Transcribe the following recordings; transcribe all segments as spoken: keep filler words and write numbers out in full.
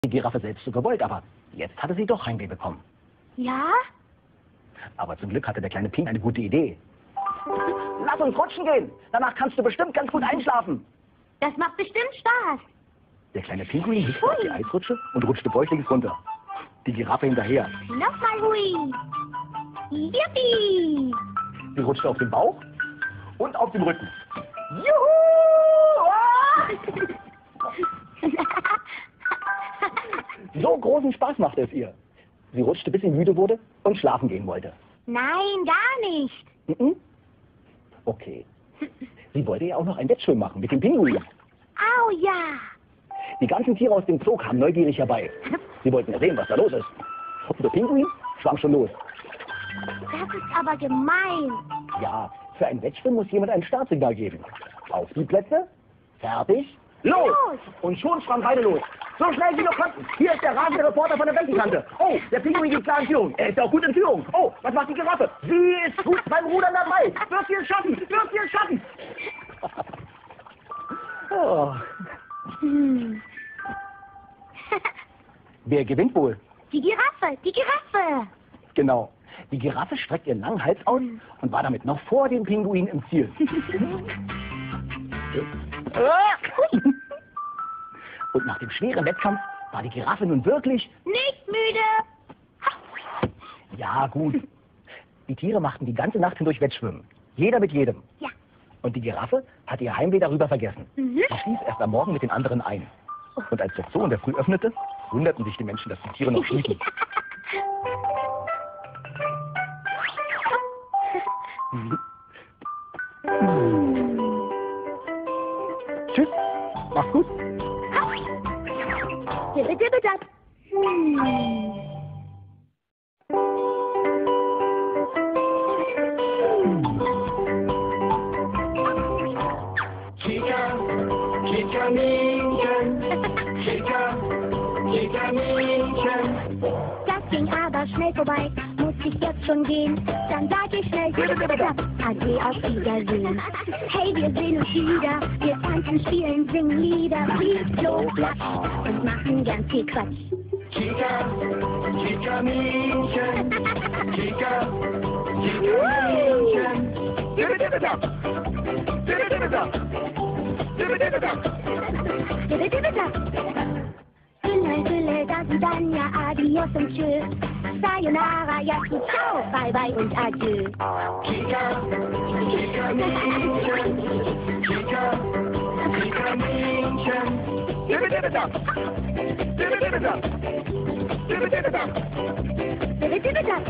die Giraffe selbst so gewollt, aber jetzt hatte sie doch Heimweh bekommen. Ja? Aber zum Glück hatte der kleine Ping eine gute Idee. Lass uns rutschen gehen. Danach kannst du bestimmt ganz gut einschlafen. Das macht bestimmt Spaß. Der kleine Pinguin lief auf die Eisrutsche und rutschte bäuchlings runter. Die Giraffe hinterher. Nochmal hui. Yippie! Sie rutschte auf den Bauch und auf den Rücken. Juhu! Ah! So großen Spaß machte es ihr. Sie rutschte, bis sie müde wurde und schlafen gehen wollte. Nein, gar nicht. Mhm. Okay. Sie wollte ja auch noch ein Wettschwimmen machen mit dem Pinguin. Au ja. Die ganzen Tiere aus dem Zoo kamen neugierig herbei. Sie wollten ja sehen, was da los ist. Und der Pinguin schwamm schon los. Das ist aber gemein. Ja, für ein Wettschwimmen muss jemand ein Startsignal geben. Auf die Plätze, fertig, los! Los! Und schon schwammen beide los. So schnell sie nur konnten. Hier ist der rasende Reporter von der Weltenkante. Oh, der Pinguin geht klar in Führung. Er ist ja auch gut in Führung. Oh, was macht die Giraffe? Sie ist gut beim Rudern dabei. Wird sie es schaffen? Wird sie es schaffen? Oh. Hm. Wer gewinnt wohl? Die Giraffe, die Giraffe. Genau. Die Giraffe streckt ihren langen Hals aus und war damit noch vor dem Pinguin im Ziel. Und nach dem schweren Wettkampf war die Giraffe nun wirklich... Nicht müde. Ja, gut. Die Tiere machten die ganze Nacht hindurch Wettschwimmen. Jeder mit jedem. Ja. Und die Giraffe hat ihr Heimweh darüber vergessen. Mhm. Sie schlief erst am Morgen mit den anderen ein. Und als der Zoo in der Früh öffnete, wunderten sich die Menschen, dass die Tiere noch schliefen. Tschüss, mach's gut. Dibbedibbedab. Hm. Chica, Chicaninchen, Chica, Chicaninchen. Das ging aber schnell vorbei, muss ich jetzt schon gehen. Dann sag ich schnell Dibbedibbedab. Ade, auf Wiedersehen. Hey, wir sehen uns wieder. Wir tanzen, spielen, singen Lieder. Fliegt so flach und machen ganz viel Quatsch. Chica, Chicaninchen, Chica, Chicaninchen. Dibbedibbedab, Dibbedibbedab, Dibbedibbedab. Dibbedibbedab. Gülle, Gülle, das ist dann ja Adios und Tschüss. Sayonara, ja, gut, ciao, bye, bye und adieu. Chica, Chicaninchen, Chica, Chicaninchen. Dibbedibbedab, Dibbedibbedab, Dibbedibbedab. Dibbedibbedab.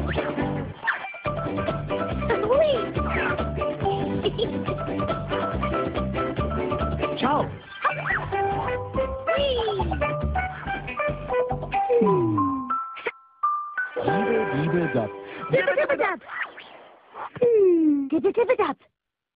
Hui. Ciao. Hui. Liebe, liebe Gott. Dibbedibbedab. Hm, Dibbedibbedab.